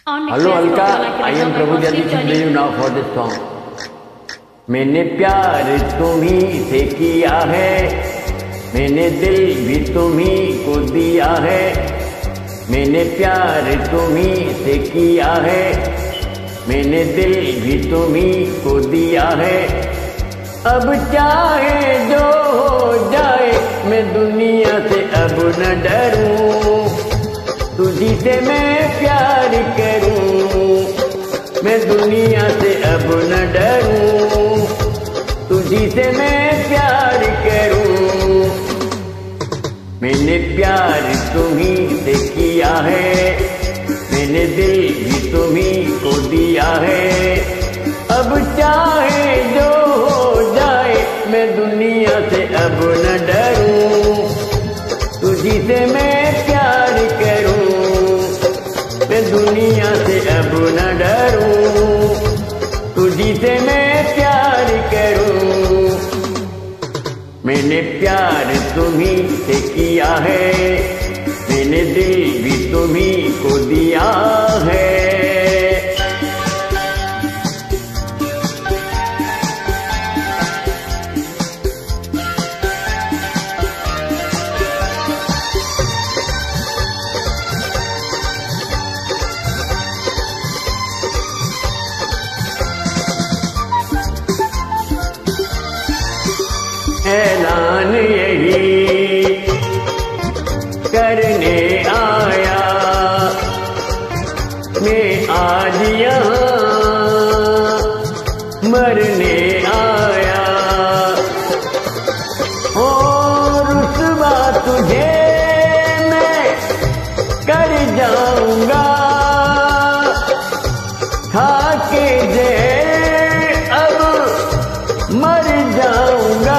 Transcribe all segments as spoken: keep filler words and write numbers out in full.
Hello Alka, I am Prabhu to you now for this song. मैंने प्यार तुम्ही से किया है, मैंने दिल भी तुम्ही को दिया है। मैंने प्यार तुम्ही से किया है, मैंने दिल भी तुम्ही को दिया है। अब चाहे जो हो जाए मैं दुनिया से अब न डरूं, तुझी से मैं प्यार करूं। मैं दुनिया से अब न डरूं, तुझी से मैं प्यार करूं। मैंने प्यार तुम्ही से किया है, मैंने दिल भी तुम्ही को दिया है। अब चाहे जो हो जाए मैं दुनिया से अब न डरूं, तुझी से मैं प्यार करूं। मैं दुनिया से अब न डरूं, तुझी से मैं प्यार करूं। मैंने प्यार तुम्ही से किया है, मैंने दिल भी तुम्ही को दिया है। ऐलान यही करने आया मैं आज यहाँ, मरने आया। और रुसवा तुझे मैं कर जाऊंगा, खा के जहर अब मर जाऊंगा।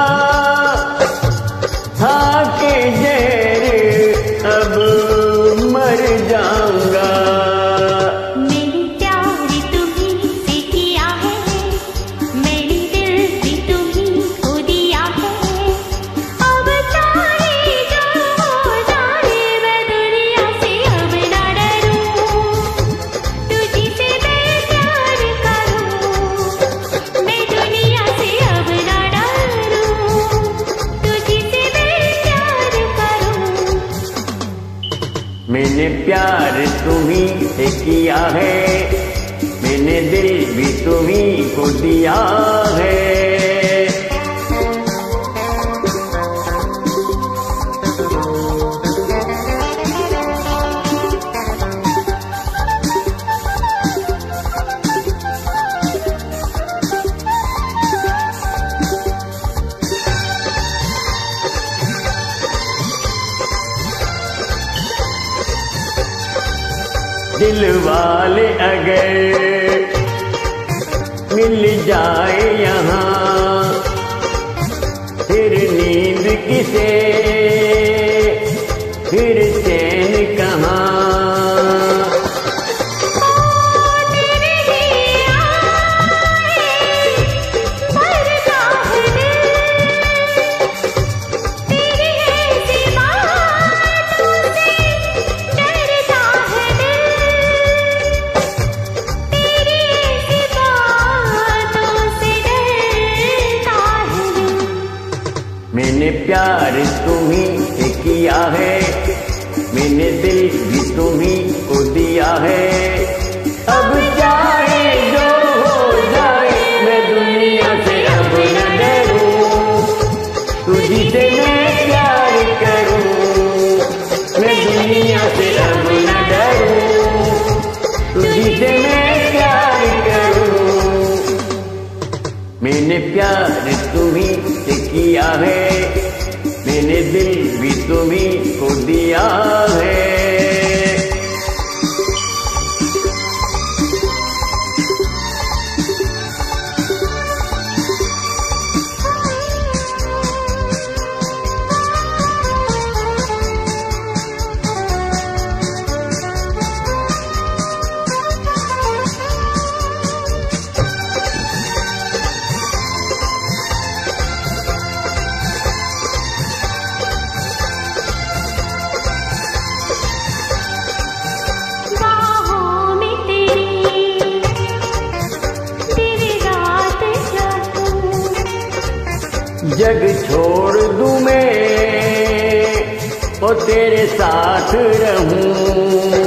अब मर जाऊंगा। मेरी प्यार तुम्ही से किया है, मेरी दिल भी तुम्ही को दिया है। अब चाहे जो हो जाए मैं दुनिया से अब न डरूं, तुझी से मैं प्यार करूं। मैं दुनिया से अब न डरूं, तुझी से मैं प्यार करूं। मैंने प्यार तुम्ही से किया है, मैंने दिल भी तुम्ही को दिया है। दिल वाले अगर मिल जाए यहाँ, फिर नींद किसे, फिर चैन कहाँ। मैंने प्यार तुम्ही से किया है, मैंने दिल भी तुम्ही को दिया है। अब चाहे जो हो जाए मैं दुनिया से अब न डरूं, तुझी से मैं प्यार करूं। मैं दुनिया से अब न डरूं, तुझी से मैं प्यार करूं। मैंने प्यार तुम्ही से किया है, मैंने दिल भी तुम्ही को दिया है। जग छोड़ दूं मैं और तेरे साथ रहूं।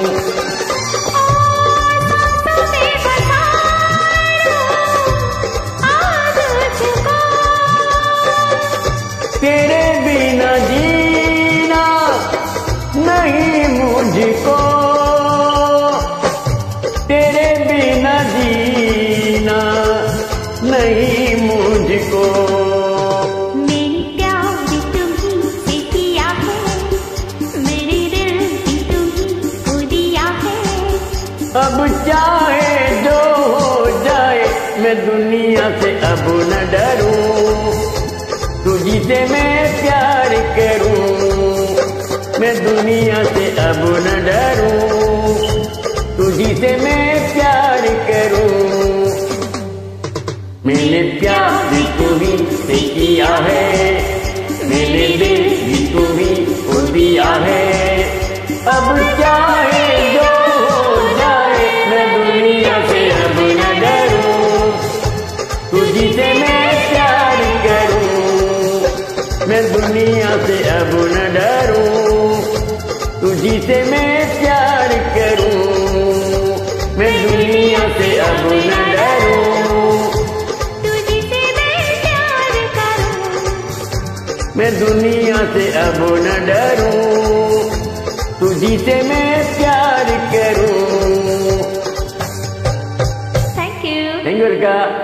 तेरे बिना जीना नहीं मुझको, तेरे बिना जीना नहीं मुझको। मेरी प्यार तुम्ही से किया है, मेरे दिल भी तुम्ही को दिया है। अब चाहे जो हो जाए मैं दुनिया से अब न डरूं, तुझी से मैं प्यार करूं। मैं दुनिया से अब न डरूं, तुझी से मैं प्यार करूं। मैंने प्यार भी तुम्ही से किया है, मैंने दिल भी तुम्ही को दिया है। अब चाहे जो हो जाए मैं दुनिया से अब न डरूं, तुझी से मैं प्यार करूं। मैं दुनिया से अब न डरूं, तुझी से मैं प्यार करूं। मैं दुनिया से अब न डरूं, तुझी से मैं प्यार करूं। मैं दुनिया से अब न डरूं, तुझी से मैं प्यार करूं। Thank you. Thank you Alka.